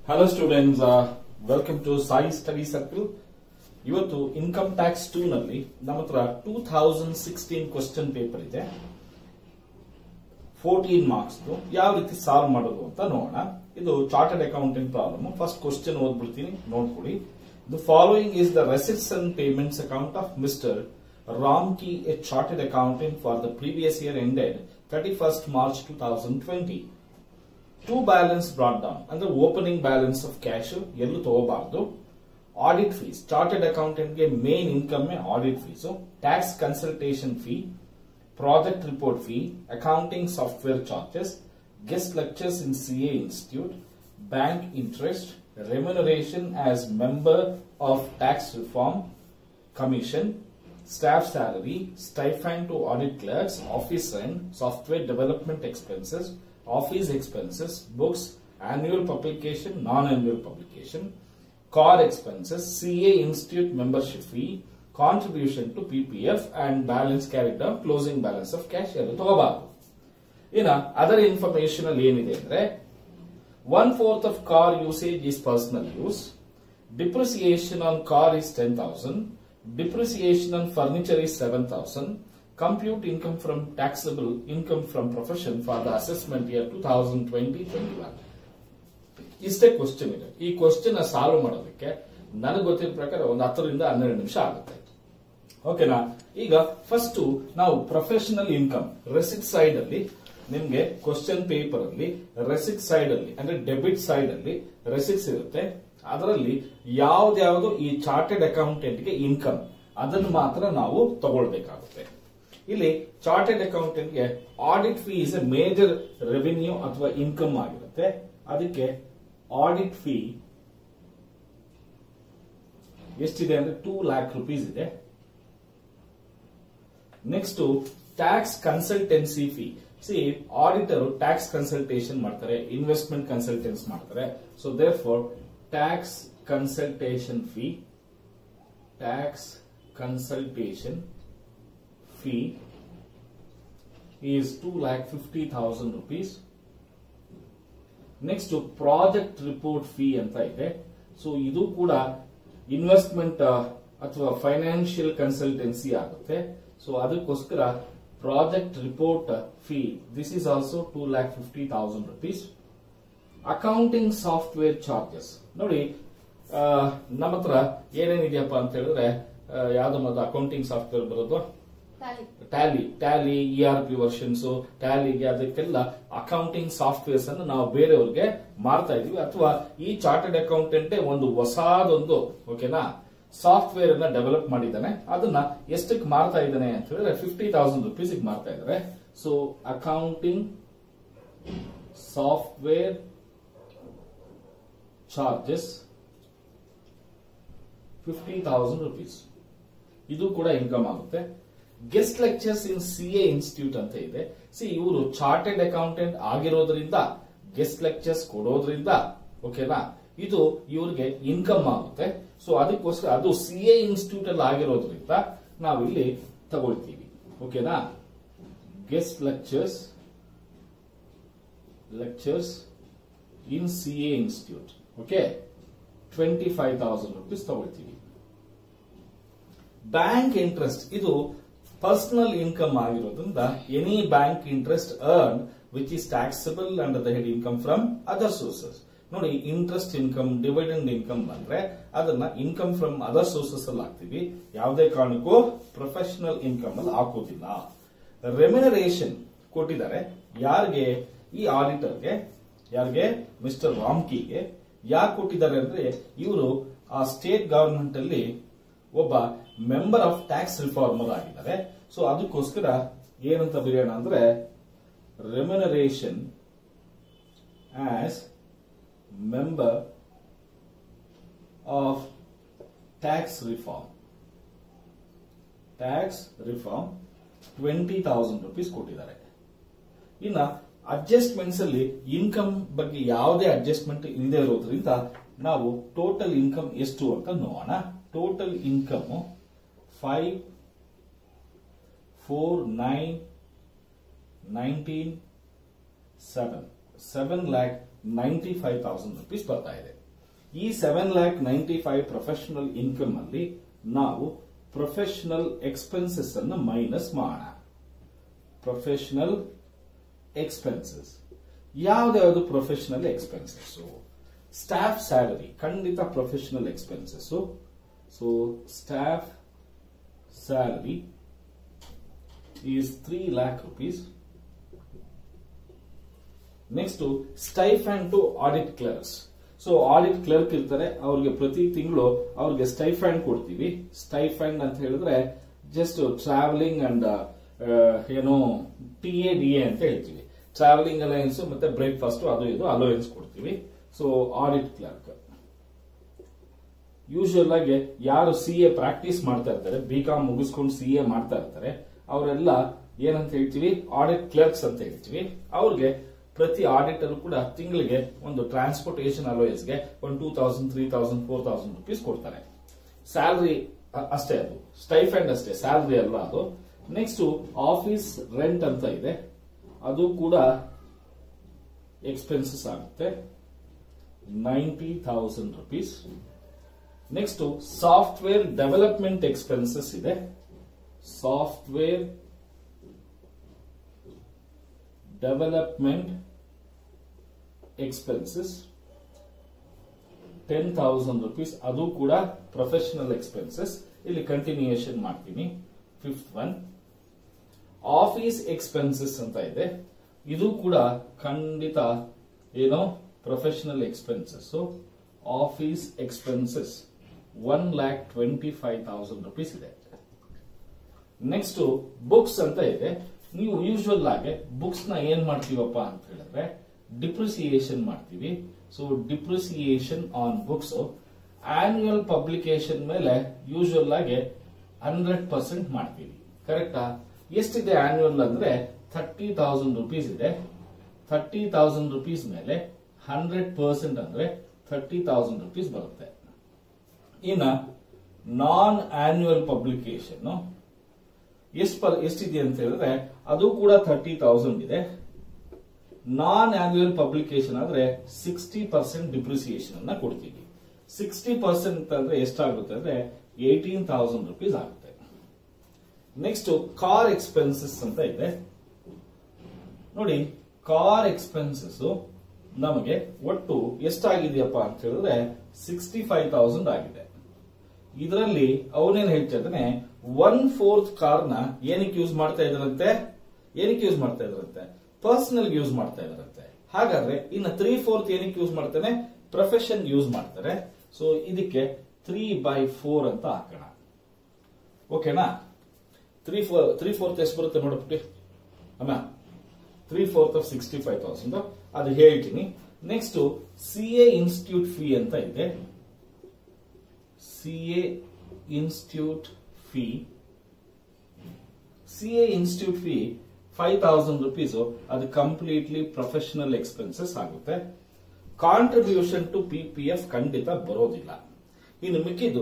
Hello students, welcome to Sai Study Circle. ಇವತ್ತು income tax 2 ನಲ್ಲಿ ನಮ್ಮ ಹತ್ರ 2016 ಕ್ವೆಶ್ಚನ್ ಪೇಪರ್ ಇದೆ. 14 ಮಾರ್ಕ್ಸ್ ಯಾವ ರೀತಿ ಸಾಲ್ವ್ ಮಾಡೋದು ಅಂತ ನೋಡೋಣ. ಇದು chartered accountant problem. First question ಓದ್ಬಿಡ್ತೀನಿ, ನೋಡ್ಕೊಳ್ಳಿ. The following is the receipts and payments account of Mr. Ramki, a chartered accountant for the previous year ended 31st March 2020. Two balance brought down ಅಂದ್ರೆ opening balance of cash ಎಲ್ಲೂ ತಗೋಬಾರ್ದು. Audit fees, chartered accountant ಗೆ main income audit fees, tax consultation fee, project report fee, accounting software charges, guest lectures in CA institute, bank interest, remuneration as member of tax reform commission, staff salary, stipend to audit clerks, office rent, software development expenses, office expenses, books, annual publication, non-annual publication, car expenses, CA Institute membership fee, contribution to PPF and balance carried down, closing balance of cash. Other information ಏನಿದೆ 1/4 of car usage is personal use, depreciation on car is 10,000, depreciation on furniture is 7,000. Compute income from taxable income from profession for the assessment year 2020-21. ಇಷ್ಟೇ question ಇದೆ. ಈ question solve ಮಾಡೋದಕ್ಕೆ ನನಗೆ ಗೊತ್ತಿರೋ ಪ್ರಕಾರ ಒಂದು 10 ರಿಂದ 12 ನಿಮಿಷ ಆಗುತ್ತೆ. ಓಕೆನಾ? ಈಗ ಫಸ್ಟ್ ನಾವು ಪ್ರೊಫೆಷನಲ್ ಇನ್ಕಮ್ ರೆಸಿಟ್ ಸೈಡ್ ಅಲ್ಲಿ ನಿಮ್ಗೆ ಕ್ವಶನ್ ಪೇಪರ್ ಅಲ್ಲಿ ರೆಸಿಟ್ ಸೈಡ್ ಅಲ್ಲಿ ಅಂದ್ರೆ ಡೆಬಿಟ್ ಸೈಡ್ ಅಲ್ಲಿ ರೆಸಿಟ್ಸ್ ಇರುತ್ತೆ. ಅದರಲ್ಲಿ ಯಾವ್ದು ಈ ಚಾರ್ಟೆಡ್ ಅಕೌಂಟೆಂಟ್ ಗೆ ಇನ್ಕಮ್ ಅದನ್ನು ಮಾತ್ರ ನಾವು ತಗೊಳ್ಬೇಕಾಗುತ್ತೆ. ಇಲ್ಲಿ ಚಾರ್ಟೆಡ್ ಅಕೌಂಟೆಂಟ್ ಗೆ audit fee is a major revenue ಅಥವಾ ಇನ್ಕಮ್ ಆಗಿರುತ್ತೆ. ಅದಕ್ಕೆ ಆಡಿಟ್ ಫೀ ಎಷ್ಟಿದೆ ಅಂದ್ರೆ 2 lakh rupees ಇದೆ. Next tax consultancy fee. Auditor tax consultation ಮಾಡ್ತಾರೆ, ಇನ್ವೆಸ್ಟ್ಮೆಂಟ್ ಕನ್ಸಲ್ಟೆನ್ಸ್ ಮಾಡ್ತಾರೆ. So there for tax consultation fee is 2,50,000 rupees. Next project report fee ಅಂತ ಇದೆ. ಸೊ ಇದು ಕೂಡ ಇನ್ವೆಸ್ಟ್ಮೆಂಟ್ ಅಥವಾ ಫೈನಾನ್ಷಿಯಲ್ ಕನ್ಸಲ್ಟೆನ್ಸಿ ಆಗುತ್ತೆ. ಸೊ ಅದಕ್ಕೋಸ್ಕರ project report fee this is also 2,50,000 rupees. Accounting software charges ನೋಡಿ, ನಮ್ಮ ಹತ್ರ ಏನೇನಿದೆಯಪ್ಪ ಅಂತ ಹೇಳಿದ್ರೆ ಯಾವ್ದು ಮೊದಲು ಅಕೌಂಟಿಂಗ್ ಸಾಫ್ಟ್ವೇರ್ ಬರೋದು ಟ್ಯಾಲಿ ERP ವರ್ಷನ್ಸ್, ಟ್ಯಾಲಿಗೆ ಅದಕ್ಕೆಲ್ಲ ಅಕೌಂಟಿಂಗ್ ಸಾಫ್ಟ್ವೇರ್ಸ್ ಅನ್ನು ನಾವು ಬೇರೆಯವ್ರಿಗೆ ಮಾರ್ತಾ ಇದೀವಿ. ಅಥವಾ ಈ ಚಾರ್ಟೆಡ್ ಅಕೌಂಟೆಂಟ್ ಒಂದು ಹೊಸದೊಂದು ಓಕೆನಾ ಸಾಫ್ಟ್ವೇರ್ ಅನ್ನ ಡೆವಲಪ್ ಮಾಡಿದ್ದಾನೆ. ಅದನ್ನ ಎಷ್ಟಕ್ಕೆ ಮಾರ್ತಾ ಇದ್ದಾನೆ ಅಂತ ಹೇಳಿದ್ರೆ 50,000 rupees ಮಾರ್ತಾ ಇದ್ದಾರೆ. So accounting software charges 50,000 rupees. ಇದು ಕೂಡ ಇನ್ಕಮ್ ಆಗುತ್ತೆ. Guest lectures in CA institute ಅಂತ ಇದೆ. ಇವರು ಚಾರ್ಟೆಡ್ ಅಕೌಂಟೆಂಟ್ ಆಗಿರೋದ್ರಿಂದ ಗೆಸ್ಟ್ ಲೆಕ್ಚರ್ಸ್ ಕೊಡೋದ್ರಿಂದ ಓಕೆನಾ ಇದು ಇವ್ರಿಗೆ ಇನ್ಕಮ್ ಆಗುತ್ತೆ. ಸೊ ಅದಕ್ಕೋಸ್ಕರ ಅದು ಸಿಎ ಇನ್ಸ್ಟಿಟ್ಯೂಟ್ ಅಲ್ಲಿ ಆಗಿರೋದ್ರಿಂದ ನಾವಿಲ್ಲಿ ತಗೊಳ್ತೀವಿ. ಓಕೆನಾ? Guest lectures in CA institute okay 25,000 rupees ತಗೊಳ್ತೀವಿ. ಬ್ಯಾಂಕ್ ಇಂಟ್ರೆಸ್ಟ್ ಇದು ಪರ್ಸನಲ್ ಇನ್ಕಮ್ ಆಗಿರೋದ್ರಿಂದ any bank interest earn which is taxable under the head income from other sources. ನೋಡಿ, ಇಂಟ್ರೆಸ್ಟ್ ಇನ್ಕಮ್, ಡಿವಿಡೆಂಡ್ ಇನ್ಕಮ್ ಬಂದ್ರೆ ಅದನ್ನ ಇನ್ಕಮ್ ಫ್ರಮ್ ಅದರ್ ಸೋರ್ಸಸ್ ಅಲ್ಲಿ ಹಾಕ್ತಿವಿ. ಯಾವುದೇ ಕಾರಣಕ್ಕೂ ಪ್ರೊಫೆಷನಲ್ ಇನ್ಕಮ್ ಅಲ್ಲಿ ಹಾಕೋದಿಲ್ಲ. ರೆಮ್ಯುನರೇಷನ್ ಕೊಟ್ಟಿದ್ದಾರೆ ಯಾರಿಗೆ? ಈ ಆಡಿಟರ್ಗೆ. ಯಾರಿಗೆ? ಮಿಸ್ಟರ್ ರಾಮ್ಕಿಗೆ. ಯಾಕೆ ಕೊಟ್ಟಿದ್ದಾರೆ ಅಂದ್ರೆ ಇವರು ಆ ಸ್ಟೇಟ್ ಗವರ್ಮೆಂಟ್ ಅಲ್ಲಿ ಒಬ್ಬ ಮೆಂಬರ್ ಆಫ್ ಟ್ಯಾಕ್ಸ್ ರಿಫಾರ್ಮರ್ ಆಗಿದ್ದಾರೆ. ಸೊ ಅದಕ್ಕೋಸ್ಕರ ಏನಂತ ಬರೆಯೋಣ ಅಂದ್ರೆ remuneration as member of tax reform 20,000 rupees ಕೊಟ್ಟಿದ್ದಾರೆ. ಇನ್ನ ಅಡ್ಜಸ್ಟ್ಮೆಂಟ್ಸ್ ಅಲ್ಲಿ ಇನ್ಕಮ್ ಬಗ್ಗೆ ಯಾವುದೇ ಅಡ್ಜಸ್ಟ್ಮೆಂಟ್ ಇಲ್ಲದೆ ಇರೋದ್ರಿಂದ ನಾವು ಟೋಟಲ್ ಇನ್ಕಮ್ ಎಷ್ಟು ಅಂತ ನೋಡೋಣ. ಟೋಟಲ್ ಇನ್ಕಮ್ 5,4,9,19,7 7,95,000 rupees ಬರ್ತಾ ಇದೆ. ಈ 7,95,000 ಪ್ರೊಫೆಷನಲ್ ಇನ್ಕಮ್ ಅಲ್ಲಿ ನಾವು ಪ್ರೊಫೆಷನಲ್ ಎಕ್ಸ್ಪೆನ್ಸಸ್ ಅನ್ನು ಮೈನಸ್ ಮಾಡೋಣ. ಪ್ರೊಫೆಷನಲ್ ಎಕ್ಸ್ಪೆನ್ಸಸ್ ಯಾವ್ದು ಪ್ರೊಫೆಷನಲ್ ಎಕ್ಸ್ಪೆನ್ಸಸ್? ಸ್ಟಾಫ್ ಸ್ಯಾಲರಿ ಖಂಡಿತ professional expenses. So staff salary is 3 lakh rupees. Next stipend to audit clerks. So audit clerk ಇರ್ತಾರೆ, ಅವ್ರಿಗೆ ಪ್ರತಿ ತಿಂಗಳು ಅವ್ರಿಗೆ ಸ್ಟೈಫಂಡ್ ಕೊಡ್ತೀವಿ. ಸ್ಟೈಫಂಡ್ ಅಂತ ಹೇಳಿದ್ರೆ ಜಸ್ಟ್ ಟ್ರಾವೆಲಿಂಗ್ ಅಂಡ್ ಏನೋ TADA ಅಂತ ಹೇಳ್ತೀವಿ. ಟ್ರಾವೆಲಿಂಗ್ ಅಲಯನ್ಸ್ ಮತ್ತೆ ಬ್ರೇಕ್ಫಾಸ್ಟ್ ಅದು ಇದು ಅಲೋಯನ್ಸ್ ಕೊಡ್ತೀವಿ. ಸೊ ಆಡಿಟ್ ಕ್ಲರ್ಕ್ ಯೂಶುವಲ್ ಆಗಿ ಯಾರು CA ಪ್ರಾಕ್ಟೀಸ್ ಮಾಡ್ತಾ ಇರ್ತಾರೆ, BCom ಮುಗಿಸ್ಕೊಂಡು CA ಮಾಡ್ತಾ ಇರ್ತಾರೆ, ಅವರೆಲ್ಲ ಏನಂತ ಹೇಳ್ತೀವಿ, ಆಡಿಟ್ ಕ್ಲರ್ಕ್ಸ್ ಅಂತ ಹೇಳ್ತೀವಿ. ಅವ್ರಿಗೆ ಪ್ರತಿ ಆಡಿಟರ್ ಕೂಡ ತಿಂಗಳಿಗೆ ಒಂದು ಟ್ರಾನ್ಸ್ಪೋರ್ಟೇಷನ್ ಅಲೋಯನ್ಸ್ಗೆ ಒಂದು 2,000, 3,000, 4,000 rupees ಕೊಡ್ತಾರೆ. ಸ್ಯಾಲರಿ ಅಷ್ಟೇ, ಅದು ಸ್ಟೈಫಂಡ್ ಅಷ್ಟೇ, ಸ್ಯಾಲರಿ ಅಲ್ಲ ಅದು. ನೆಕ್ಸ್ಟ್ ಆಫೀಸ್ ರೆಂಟ್ ಅಂತ ಇದೆ, ಅದು ಕೂಡ ಎಕ್ಸ್ಪೆನ್ಸಸ್ ಆಗುತ್ತೆ, 90,000 rupees. Next software development expenses ಇದೆ. ಸಾಫ್ಟ್ವೇರ್ ಡೆವಲಪ್ಮೆಂಟ್ ಎಕ್ಸ್ಪೆನ್ಸಸ್ 10,000 rupees, ಅದು ಕೂಡ ಪ್ರೊಫೆಷನಲ್ ಎಕ್ಸ್ಪೆನ್ಸಸ್. ಇಲ್ಲಿ ಕಂಟಿನ್ಯೂಯೇಷನ್ ಮಾಡ್ತೀನಿ. 5th one ಆಫೀಸ್ ಎಕ್ಸ್ಪೆನ್ಸಸ್ ಅಂತ ಇದೆ, ಇದು ಕೂಡ ಖಂಡಿತ ಏನೋ professional expenses. Office expenses 1,25,000 rupees ಇದೆ. ನೆಕ್ಸ್ಟ್ ಬುಕ್ಸ್ ಅಂತ ಇದೆ. ನೀವು ಯೂಶುವಲ್ ಆಗಿ ಬುಕ್ಸ್ ನ ಏನ್ ಮಾಡ್ತೀವಪ್ಪ ಅಂತ ಹೇಳಿದ್ರೆ ಡಿಪ್ರಿಸಿಯೇಷನ್ ಮಾಡ್ತೀವಿ. So depreciation on books annual publication ಮೇಲೆ ಯೂಶುವಲ್ ಆಗಿ 100% ಮಾಡ್ತೀವಿ. ಕರೆಕ್ಟಾ? ಎಷ್ಟಿದೆ ಆನ್ಯುವಲ್ ಅಂದ್ರೆ 30,000 rupees ಇದೆ. 30,000 rupees ಮೇಲೆ 100% ಅಂದ್ರೆ 30,000 rupees ಬರುತ್ತೆ. ಇನ್ನ ನಾನ್ ಆನ್ಯುವಲ್ ಪಬ್ಲಿಕೇಶನ್ ಎಷ್ಟಿದೆ ಅಂತ ಹೇಳಿದ್ರೆ ಅದು ಕೂಡ 30,000 ಇದೆ. ನಾನ್ ಆನ್ಯುವಲ್ ಪಬ್ಲಿಕೇಶನ್ ಆದ್ರೆ 60% ಡಿಪ್ರಿಸಿಯೇಷನ್ ಅನ್ನ ಕೊಡ್ತೀವಿ. 60% ಅಂದ್ರೆ ಎಷ್ಟಾಗುತ್ತೆ ಅಂದ್ರೆ 18,000 rupees ಆಗುತ್ತೆ. ನೆಕ್ಸ್ಟ್ ಕಾರ್ ಎಕ್ಸ್ಪೆನ್ಸಸ್ ಅಂತ ಇದೆ ನೋಡಿ. ಕಾರ್ ಎಕ್ಸ್ಪೆನ್ಸಸ್ ನಮಗೆ ಒಟ್ಟು ಎಷ್ಟಾಗಿದೆಯಪ್ಪ ಅಂತ ಹೇಳಿದ್ರೆ 65,000 ಆಗಿದೆ. ಇದರಲ್ಲಿ ಅವನೇನ್ ಹೇಳ್ತಾ ಇದ್ದಾನೆ, 1/4 ಕಾರ್ನ ಏನಕ್ಕೆ ಯೂಸ್ ಮಾಡ್ತಾ ಇದ್ರಂತೆ? ಪರ್ಸನಲ್ ಯೂಸ್ ಮಾಡ್ತಾ ಇದ್ರಂತೆ. ಹಾಗಾದ್ರೆ ಇನ್ನು 3/4 ಏನಕ್ಕೆ ಯೂಸ್ ಮಾಡ್ತಾನೆ? ಪ್ರೊಫೆಷನ್ ಯೂಸ್ ಮಾಡ್ತಾರೆ. ಸೊ ಇದಕ್ಕೆ 3/4 ಅಂತ ಹಾಕೋಣ. ಓಕೆನಾ? 3/4 ಎಷ್ಟು ಬರುತ್ತೆ ನೋಡ್ಬಿಟ್ಟು ಅಮ್ಮ? 3/4 of 65,000 ಅದು ಹೇಳ್ತೀನಿ. ನೆಕ್ಸ್ಟ್ CA ಇನ್ಸ್ಟಿಟ್ಯೂಟ್ ಫೀ ಅಂತ ಇದೆ. CA institute fee 5,000 rupees. ಅದು ಕಂಪ್ಲೀಟ್ಲಿ ಪ್ರೊಫೆಷನಲ್ ಎಕ್ಸ್ಪೆನ್ಸಸ್ ಆಗುತ್ತೆ. ಕಾಂಟ್ರಿಬ್ಯೂಷನ್ ಟು PPF ಖಂಡಿತ ಬರೋದಿಲ್ಲ. ಇನ್ನು ಮಿಕ್ಕಿದ್ದು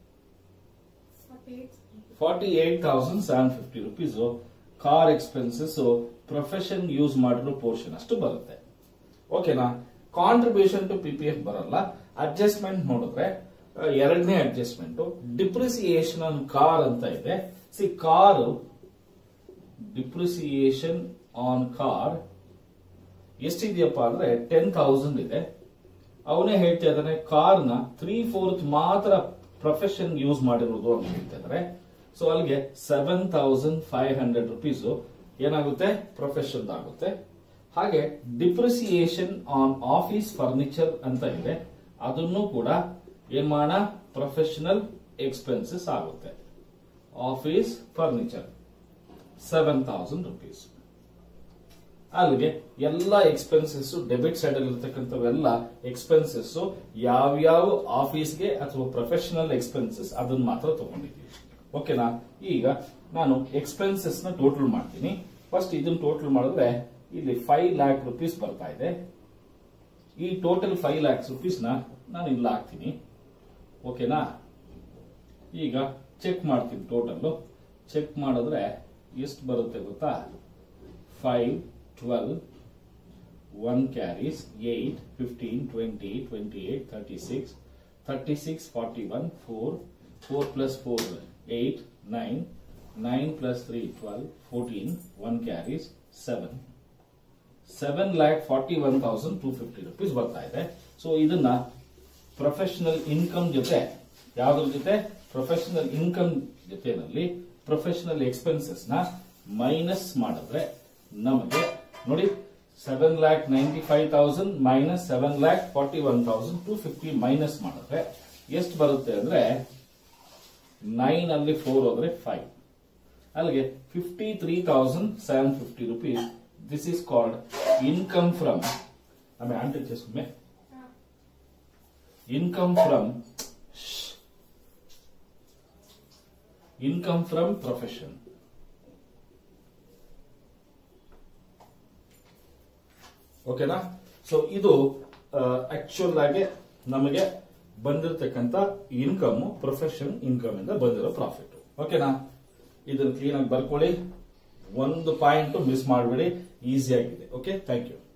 48,750 rupees car expenses profession use ಮಾಡಿರೋ ಪೋರ್ಷನ್ ಅಷ್ಟು ಬರುತ್ತೆ. ಓಕೆನಾ? ಕಾಂಟ್ರಿಬ್ಯೂಷನ್ ಟು PPF ಬರಲ್ಲ. ಅಡ್ಜಸ್ಟ್ಮೆಂಟ್ ನೋಡಿದ್ರೆ ಎರಡನೇ ಅಡ್ಜಸ್ಟ್ಮೆಂಟ್ ಡಿಪ್ರಿಸಿಯೇಷನ್ ಆನ್ ಕಾರ್ ಅಂತ ಇದೆ. ಕಾರು ಡಿಪ್ರಿಸಿಯೇಷನ್ ಆನ್ ಕಾರ್ ಎಷ್ಟಿದೆಯಪ್ಪ ಅಂದ್ರೆ 10,000 ಇದೆ. ಅವನೇ ಹೇಳ್ತಾ ಇದ್ದಾನೆ ಕಾರ್ನ 3/4 ಮಾತ್ರ ಪ್ರೊಫೆಷನ್ ಯೂಸ್ ಮಾಡಿರೋದು ಅಂತ ಹೇಳ್ತಾ ಇದ್ದಾರೆ. ಸೊ ಅಲ್ಲಿಗೆ 7,500 rupees ಏನಾಗುತ್ತೆ? ಪ್ರೊಫೆಷನ್ ಆಗುತ್ತೆ. ಹಾಗೆ ಡಿಪ್ರಿಸಿಯೇಷನ್ ಆನ್ ಆಫೀಸ್ ಫರ್ನಿಚರ್ ಅಂತ ಇದೆ, ಅದನ್ನು ಕೂಡ ಏನ್ ಮಾಡೋಣ? ಪ್ರೊಫೆಷನಲ್ ಎಕ್ಸ್ಪೆನ್ಸಸ್ ಆಗುತ್ತೆ. Office furniture 7,000 rupees. ಅಲ್ಲಿಗೆ ಎಲ್ಲ ಎಕ್ಸ್ಪೆನ್ಸಸ್ ಡೆಬಿಟ್ ಸೈಡ್ ಅಲ್ಲಿ ಇರತಕ್ಕಂಥವೆಲ್ಲ ಎಕ್ಸ್ಪೆನ್ಸಸ್ ಯಾವ್ಯಾವ ಆಫೀಸ್ಗೆ ಅಥವಾ ಪ್ರೊಫೆಷನಲ್ ಎಕ್ಸ್ಪೆನ್ಸಸ್ ಅದನ್ನ ಮಾತ್ರ ತಗೊಂಡಿದ್ದೀವಿ. ಓಕೆನಾ? ಈಗ ನಾನು ಎಕ್ಸ್ಪೆನ್ಸಸ್ ನ ಟೋಟಲ್ ಮಾಡ್ತೀನಿ. ಫಸ್ಟ್ ಇದನ್ನ ಟೋಟಲ್ ಮಾಡಿದ್ರೆ ಇಲ್ಲಿ 5 lakh rupees ಬರ್ತಾ ಇದೆ. ಈ ಟೋಟಲ್ 5 lakhs rupees ನ ನಾನು ಇಲ್ಲಿ ಹಾಕ್ತೀನಿ. ಓಕೆನಾ? ಈಗ ಚೆಕ್ ಮಾಡ್ತೀನಿ. ಟೋಟಲ್ ಚೆಕ್ ಮಾಡಿದ್ರೆ ಎಷ್ಟು ಬರುತ್ತೆ ಗೊತ್ತಾ? 5, 12, 1 carries 8, 15, 20, 28, 36, 36, 41, 4, 4 plus 4, 8, 9, 9 plus 3, 12, 14, 1 carries 7. 7,41,250 rupees ಬರ್ತಾ ಇದೆ. ಸೊ ಇದನ್ನ ಪ್ರೊಫೆಷನಲ್ ಇನ್ಕಮ್ ಜೊತೆ ಯಾವ್ದ್ರ ಜೊತೆ ಪ್ರೊಫೆಷನಲ್ ಇನ್ಕಮ್ ಜೊತೆನಲ್ಲಿ ಪ್ರೊಫೆಷನಲ್ ಎಕ್ಸ್ಪೆನ್ಸಸ್ ನ ಮೈನಸ್ ಮಾಡಿದ್ರೆ ನಮಗೆ ನೋಡಿ 7,95,000 ಮೈನಸ್ 7,41,250 ಮೈನಸ್ ಮಾಡಿದ್ರೆ ಎಷ್ಟು ಬರುತ್ತೆ ಅಂದ್ರೆ 9 ಅಲ್ಲಿ 4 ಹೋದ್ರೆ 5 ಅಲ್ಲಿಗೆ 53,750 rupees. This is called income from income from profession. ಓಕೆನಾ? ಸೊ ಇದು ಆಕ್ಚುಯಲ್ ಆಗಿ ನಮಗೆ ಬಂದಿರತಕ್ಕಂತ ಇನ್ಕಮ್ ಪ್ರೊಫೆಷನ್ ಇನ್ಕಮ್ ಇಂದ ಬಂದಿರೋ ಪ್ರಾಫಿಟ್. ಓಕೆನಾ? ಇದನ್ನು ಕ್ಲೀನ್ ಆಗಿ ಬರ್ಕೊಳ್ಳಿ, ಒಂದು ಪಾಯಿಂಟ್ ಮಿಸ್ ಮಾಡಬೇಡಿ, ಈಸಿ ಆಗಿದೆ. Okay, thank you.